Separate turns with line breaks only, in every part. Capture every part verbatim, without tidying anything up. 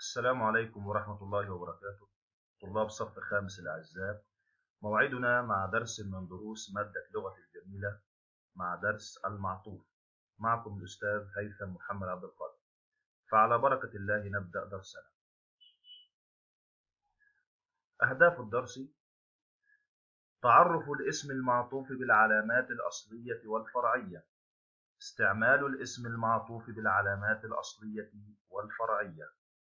السلام عليكم ورحمة الله وبركاته. طلاب صف الخامس الأعزاء، موعدنا مع درس من دروس مادة لغة الجميلة مع درس المعطوف. معكم الأستاذ هيثم محمد عبد القادر. فعلى بركة الله نبدأ درسنا. أهداف الدرس: تعرف الاسم المعطوف بالعلامات الأصلية والفرعية، استعمال الاسم المعطوف بالعلامات الأصلية والفرعية.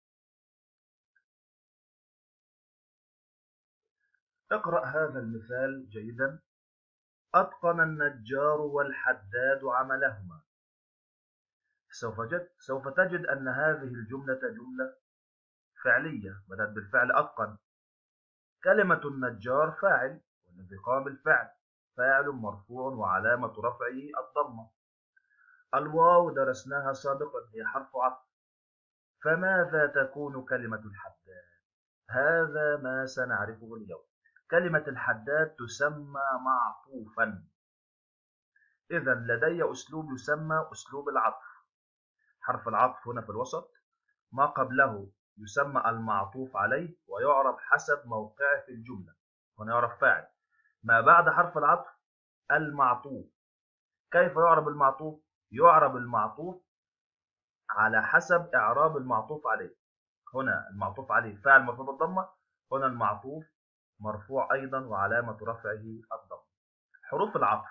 اقرأ هذا المثال جيدا. أتقن النجار والحداد عملهما. سوف تجد, سوف تجد أن هذه الجملة جملة فعلية بدأت بالفعل أتقن. كلمة النجار فاعل، والذي قام بالفعل فاعل مرفوع وعلامة رفعه الضمة. الواو درسناها سابقا، هي حرف عطف. فماذا تكون كلمة الحداد؟ هذا ما سنعرفه اليوم. كلمة الحداد تسمى معطوفا. إذا لدي أسلوب يسمى أسلوب العطف. حرف العطف هنا في الوسط، ما قبله يسمى المعطوف عليه ويعرب حسب موقعه في الجملة. هنا يعرف فاعل. ما بعد حرف العطف المعطوف. كيف يعرب المعطوف؟ يعرب المعطوف على حسب إعراب المعطوف عليه. هنا المعطوف عليه فاعل مرفوع بالضمة، هنا المعطوف مرفوع أيضا وعلامة رفعه الضمة. حروف العطف.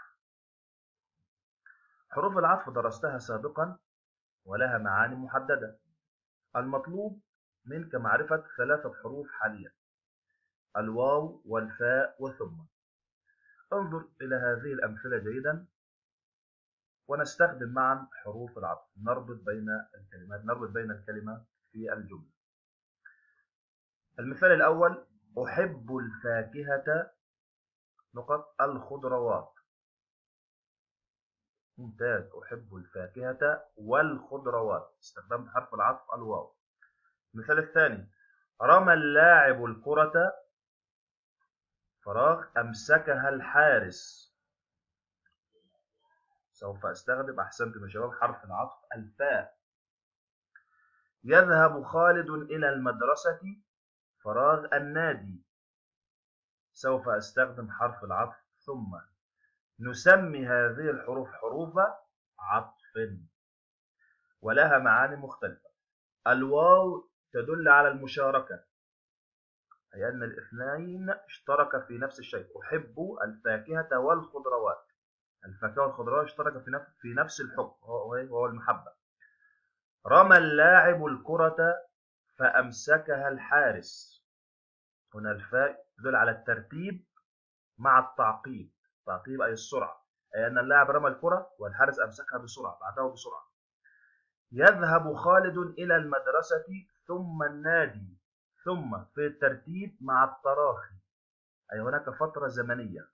حروف العطف درستها سابقا ولها معاني محددة. المطلوب منك معرفة ثلاثة حروف حاليا: الواو والفاء وثم. انظر إلى هذه الأمثلة جيدا ونستخدم معا حروف العطف. نربط بين الكلمات، نربط بين الكلمة في الجملة. المثال الأول: أحب الفاكهة نقط الخضروات. ممتاز، أحب الفاكهة والخضروات، استخدمت حرف العطف الواو. المثال الثاني: رمى اللاعب الكرة فراغ أمسكها الحارس. سوف أستخدم، أحسنتم يا شباب، حرف العطف الفاء. يذهب خالد إلى المدرسة فراغ النادي. سوف أستخدم حرف العطف ثم. نسمي هذه الحروف حروف عطف ولها معاني مختلفة. الواو تدل على المشاركة، أي أن الاثنين اشتركا في نفس الشيء. أحب الفاكهة والخضروات. الفاكهة والخضروات اشتركا في نفس في نفس الحب وهو المحبة. رمى اللاعب الكرة فأمسكها الحارس. هنا الفاء تدل على الترتيب مع التعقيب. التعقيب أي السرعة، أي أن اللاعب رمى الكرة والحارس أمسكها بسرعة بعده بسرعة. يذهب خالد إلى المدرسة ثم النادي. ثم في الترتيب مع التراخي، أي هناك فترة زمنية.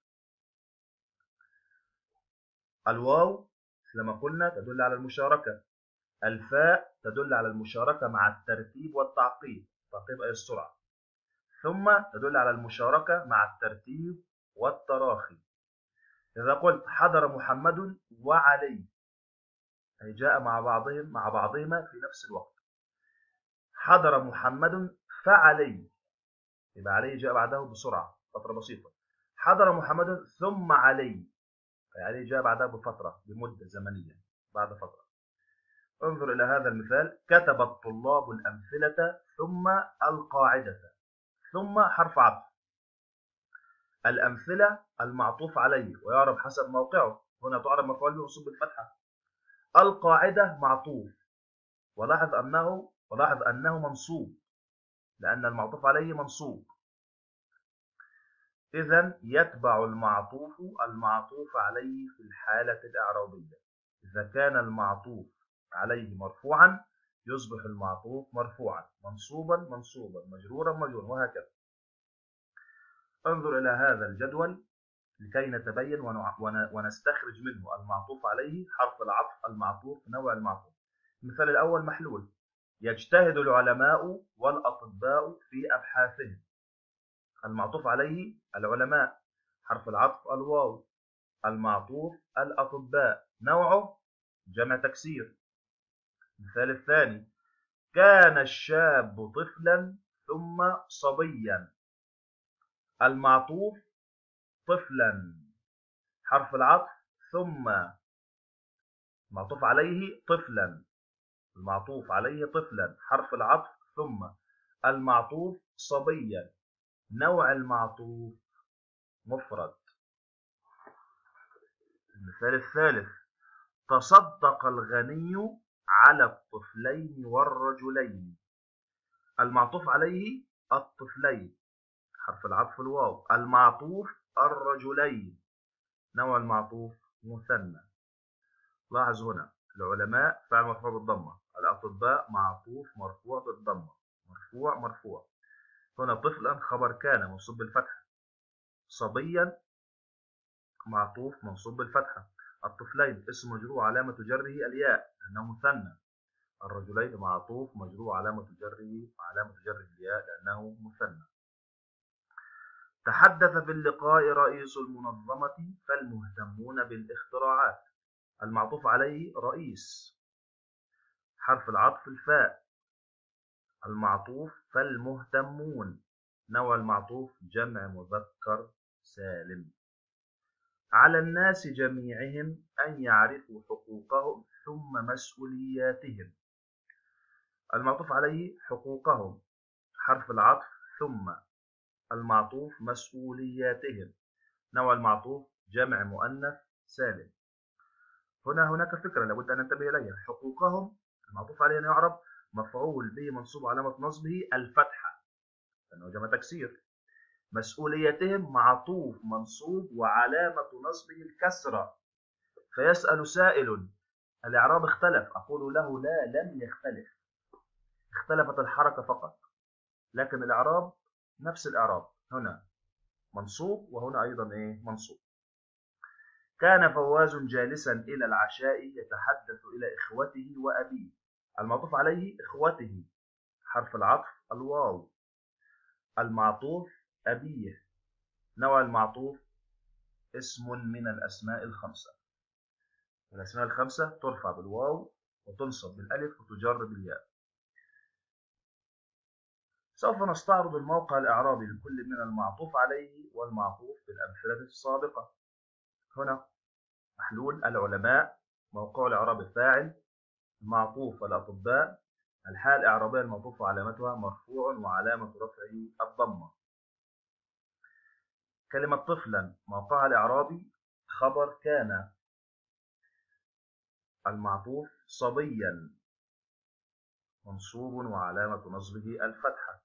الواو لما قلنا تدل على المشاركة. الفاء تدل على المشاركة مع الترتيب والتعقيب. التعقيب أي السرعة. ثم تدل على المشاركة مع الترتيب والتراخي. إذا قلت حضر محمد وعلي، أي جاء مع بعضهم مع بعضهما في نفس الوقت. حضر محمد فعلي، يبقى علي جاء بعده بسرعة فترة بسيطة. حضر محمد ثم علي، أي علي جاء بعده بفترة بمدة زمنية بعد فترة. انظر إلى هذا المثال: كتب الطلاب الأمثلة ثم القاعدة. ثم حرف عطف. الأمثلة المعطوف عليه ويعرف حسب موقعه. هنا تعرف مفعول به منصوب بالفتحة. القاعدة معطوف، ولاحظ أنه ولاحظ أنه منصوب لأن المعطوف عليه منصوب. إذن يتبع المعطوف المعطوف عليه في الحالة الإعرابية. إذا كان المعطوف عليه مرفوعا يصبح المعطوف مرفوعا، منصوبا منصوبا، مجرورا مجرورا، وهكذا. انظر إلى هذا الجدول لكي نتبين ونستخرج منه المعطوف عليه، حرف العطف، المعطوف، نوع المعطوف. المثال الأول: محلول. يجتهد العلماء والأطباء في أبحاثهم. المعطوف عليه العلماء، حرف العطف الواو. المعطوف الأطباء، نوعه جمع تكسير. المثال الثاني: كان الشاب طفلا ثم صبيا. المعطوف طفلا حرف العطف ثم معطوف عليه طفلا، المعطوف عليه طفلا حرف العطف ثم المعطوف صبيا. نوع المعطوف مفرد. المثال الثالث: تصدق الغني على الطفلين والرجلين. المعطوف عليه الطفلين حرف العطف الواو، المعطوف الرجلين. نوع المعطوف مثنى. لاحظ هنا العلماء فعل مرفوع بالضمة، الأطباء معطوف مرفوع بالضمة، مرفوع مرفوع. هنا طفلا خبر كان منصوب بالفتحة، صبيا معطوف منصوب بالفتحة، الطفلين اسم مجرور علامة جره الياء لأنه مثنى، الرجلين معطوف مجرور علامة جره علامة جره الياء لأنه مثنى. تحدث في اللقاء رئيس المنظمة فالمهتمون بالاختراعات. المعطوف عليه رئيس حرف العطف الفاء، المعطوف فالمهتمون. نوع المعطوف جمع مذكر سالم. على الناس جميعهم أن يعرفوا حقوقهم ثم مسؤولياتهم. المعطوف عليه حقوقهم حرف العطف ثم المعطوف مسؤولياتهم. نوع المعطوف جمع مؤنث سالم. هنا هناك فكرة لابد أن ننتبه إليها. حقوقهم المعطوف عليه أن يعرب مفعول به منصوب علامة نصبه الفتحة لأنه جمع تكسير. مسؤولياتهم معطوف منصوب وعلامة نصبه الكسرة. فيسأل سائل: الإعراب اختلف؟ أقول له: لا، لم يختلف، اختلفت الحركة فقط، لكن الإعراب نفس الإعراب. هنا منصوب وهنا أيضا إيه منصوب. كان فواز جالسا إلى العشاء يتحدث إلى إخوته وأبيه. المعطوف عليه إخوته حرف العطف الواو، المعطوف أبيه. نوع المعطوف اسم من الأسماء الخمسة. الأسماء الخمسة ترفع بالواو وتنصب بالألف وتجر بالياء. سوف نستعرض الموقع الإعرابي لكل من المعطوف عليه والمعطوف بالأمثلة السابقة. هنا محلول العلماء، موقع الإعراب الفاعل، المعطوف الأطباء، الحال الإعرابية المعطوف علامتها مرفوع وعلامة رفعه الضمة. كلمة طفلا موقعها الإعرابي خبر كان، المعطوف صبيا منصوب وعلامة نصبه الفتحة.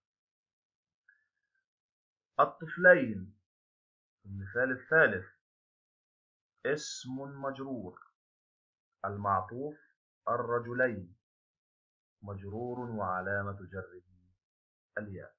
الطفلين المثال الثالث اسم مجرور، المعطوف الرجلين مجرور وعلامة جره الياء.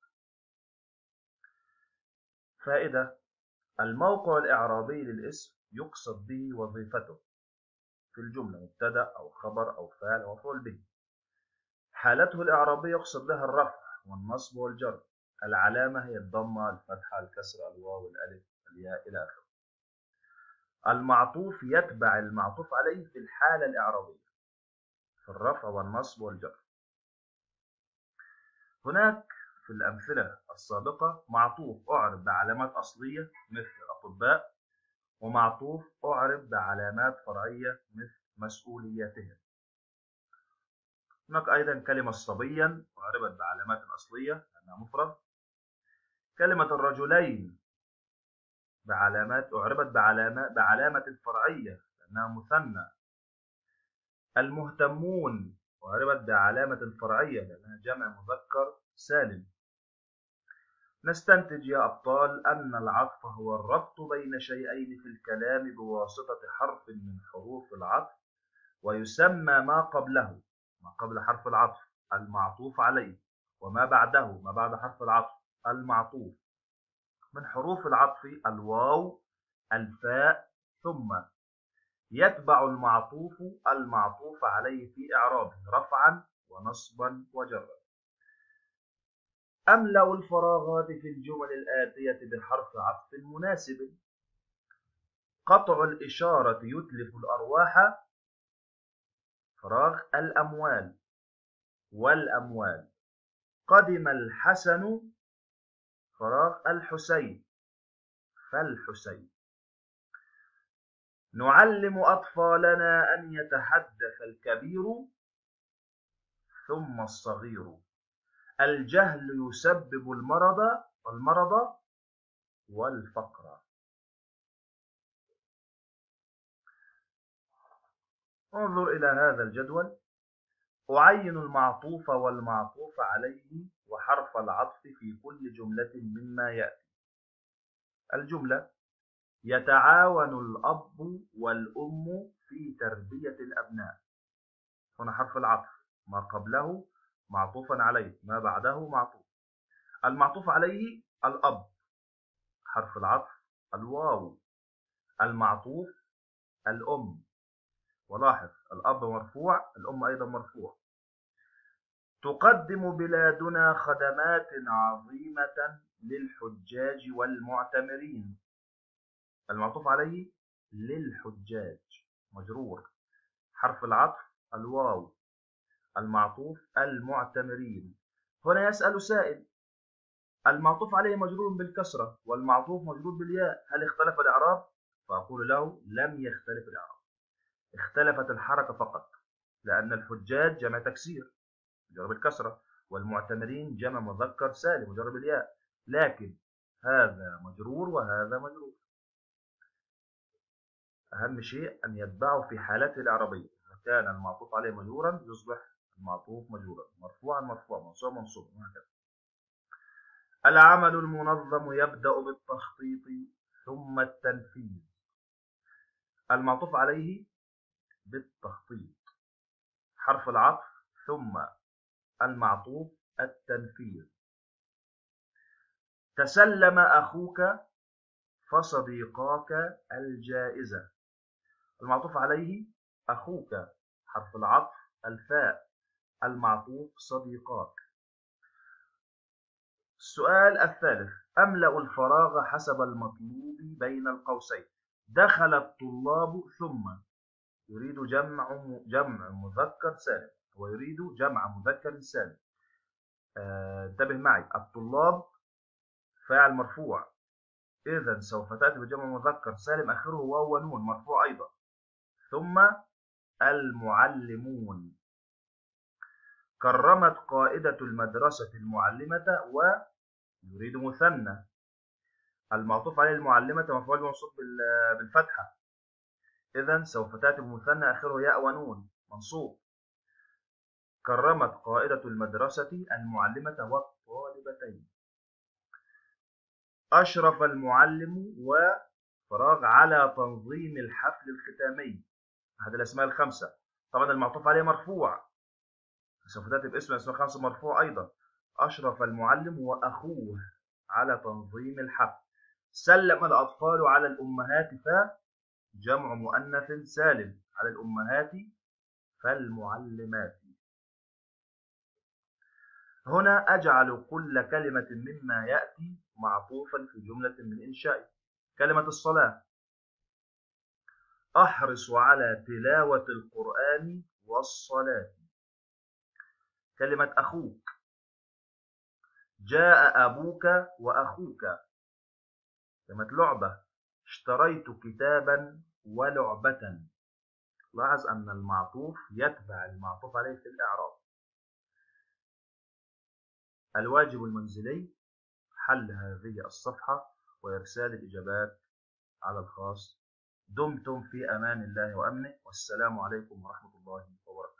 فائدة: الموقع الإعرابي للاسم يقصد به وظيفته في الجملة مبتدأ أو خبر أو فاعل أو مفعول به. حالته الإعرابية يقصد بها الرفع والنصب والجر. العلامة هي الضمة الفتحة الكسر الواو الألف الياء إلى آخره. المعطوف يتبع المعطوف عليه في الحالة الإعرابية في الرفع والنصب والجر. هناك في الأمثلة السابقة معطوف أعرب بعلامات أصلية مثل أطباء، ومعطوف أعرب بعلامات فرعية مثل مسؤولياتهم. هناك أيضا كلمة صبيا أعربت بعلامات أصلية لأنها مفرد. كلمة الرجلين بعلامات أعربت بعلامة بعلامة فرعية لأنها مثنى. المهتمون أعربت بعلامة فرعية لأنها جمع مذكر سالم. نستنتج يا أبطال أن العطف هو الربط بين شيئين في الكلام بواسطة حرف من حروف العطف، ويسمى ما قبله ما قبل حرف العطف المعطوف عليه، وما بعده ما بعد حرف العطف المعطوف. من حروف العطف الواو الفاء ثم. يتبع المعطوف المعطوف عليه في إعرابه رفعا ونصبا وجرا. أملأ الفراغات في الجمل الآتية بحرف عطف مناسب. قطع الإشارة يتلف الأرواح فراغ الأموال. والأموال. قدم الحسن فراغ الحسين فالحسين. نعلم أطفالنا أن يتحدث الكبير ثم الصغير. الجهل يسبب المرض المرض والفقر. انظر إلى هذا الجدول. أعين المعطوف والمعطوف عليه وحرف العطف في كل جملة مما يأتي. الجملة: يتعاون الأب والأم في تربية الأبناء. هنا حرف العطف، ما قبله معطوفا عليه، ما بعده معطوف. المعطوف عليه الأب، حرف العطف الواو. المعطوف الأم، ولاحظ الأب مرفوع، الأم أيضا مرفوع. تقدم بلادنا خدمات عظيمة للحجاج والمعتمرين. المعطوف عليه للحجاج مجرور، حرف العطف الواو. المعطوف المعتمرين. هنا يسأل سائل: المعطوف عليه مجرور بالكسرة والمعطوف مجرور بالياء، هل اختلف الإعراب؟ فأقول له: لم يختلف الإعراب، اختلفت الحركة فقط، لأن الحجاج جمع تكسير مجرور بالكسرة، والمعتمرين جمع مذكر سالم مجرور بالياء، لكن هذا مجرور وهذا مجرور. أهم شيء أن يتبعه في حالته الإعرابية. إذا كان المعطوف عليه مجرورا يصبح المعطوف مجرورا، مرفوعا مرفوع، منصوبا منصوب، وهكذا. العمل المنظم يبدأ بالتخطيط ثم التنفيذ. المعطوف عليه بالتخطيط، حرف العطف ثم المعطوف التنفيذ. تسلم أخوك فصديقاك الجائزة. المعطوف عليه أخوك، حرف العطف الفاء. المعطوف صديقاك. السؤال الثالث: أملأ الفراغ حسب المطلوب بين القوسين. دخل الطلاب ثم يريد جمع جمع مذكر سالم، ويريد جمع مذكر سالم. آه، انتبه معي، الطلاب فاعل مرفوع، إذن سوف تأتي بجمع مذكر سالم آخره واو ونون مرفوع أيضا. ثم المعلمون. كرمت قائدة المدرسة المعلمة ويريد مثنى. المعطوف عليه المعلمة مفعول منصوب بالفتحة، إذن سوف تأتي بمثنى آخره ياء ونون منصوب. كرمت قائدة المدرسة المعلمة والطالبتين. أشرف المعلم وفراغ على تنظيم الحفل الختامي. هذه الأسماء الخمسة. طبعا المعطوف عليه مرفوع، سوف تأتي باسم الأسماء الخمسة مرفوع أيضا. أشرف المعلم وأخوه على تنظيم الحفل. سلم الأطفال على الأمهات فجمع مؤنث سالم، على الأمهات فالمعلمات. هنا أجعل كل كلمة مما يأتي معطوفا في جملة من إنشائه. كلمة الصلاة: أحرص على تلاوة القرآن والصلاة. كلمة أخوك: جاء أبوك وأخوك. كلمة لعبة: اشتريت كتابا ولعبة. لاحظ أن المعطوف يتبع المعطوف عليه في الإعراب. الواجب المنزلي: حل هذه الصفحة وإرسال الإجابات على الخاص. دمتم في أمان الله وأمنه، والسلام عليكم ورحمة الله وبركاته.